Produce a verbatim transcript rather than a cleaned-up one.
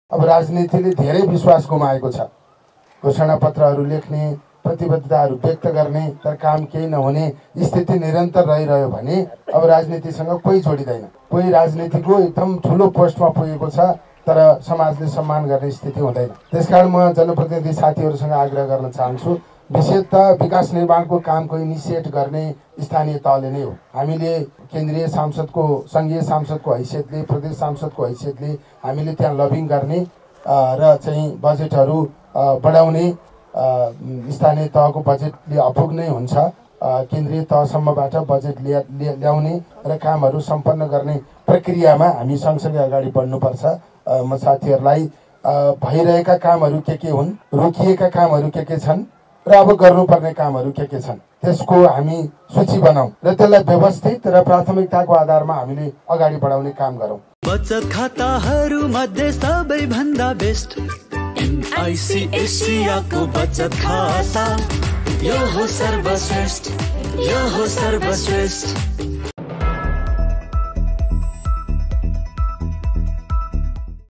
अब राजनीतिले धेरै विश्वास गुमाएको छ। घोषणापत्रहरू लेख्ने, प्रतिबद्धताहरू व्यक्त गर्ने, तर काम केही नहुने स्थिति निरन्तर रहिरह्यो भने अब राजनीतिसँग कोही जोडिँदैन। कोही राजनीतिको एकदम ठुलो पोस्टमा पुगेको छ तर समाजले सम्मान गर्ने स्थिति हुँदैन। त्यसकारण म जनप्रतिनिधि साथीहरूसँग आग्रह गर्न चाहन्छु, विशेषतः विकास निर्माणको कामको इनिसिएट गर्ने स्थानीय तहले नै हो। हामीले केन्द्रीय सांसदको, सङ्घीय सांसदको हैसियतले, प्रदेश सांसदको हैसियतले हामीले त्यहाँ लबिङ गर्ने र चाहिँ बजेटहरू बढाउने, स्थानीय तहको बजेटले अपुग्नै हुन्छ, केन्द्रीय तहसम्मबाट बजेट ल्या ल्याउने र कामहरू सम्पन्न गर्ने प्रक्रियामा हामी सँगसँगै अगाडि बढ्नुपर्छ। म साथीहरूलाई भइरहेका कामहरू के के हुन्, रोकिएका कामहरू के के छन् र अब गर्नुपर्ने कामहरू के के छन् त्यसको हामी सूची बनाऊ र त्यसलाई व्यवस्थित र प्राथमिकताको आधारमा हामीले अगाडि बढाउने काम गरौँ। बचत खाताहरू मध्ये सबैभन्दा बेस्ट एनआइसी को बचत खाता, यो हो सर्वश्रेष्ठ, यो हो सर्वश्रेष्ठ।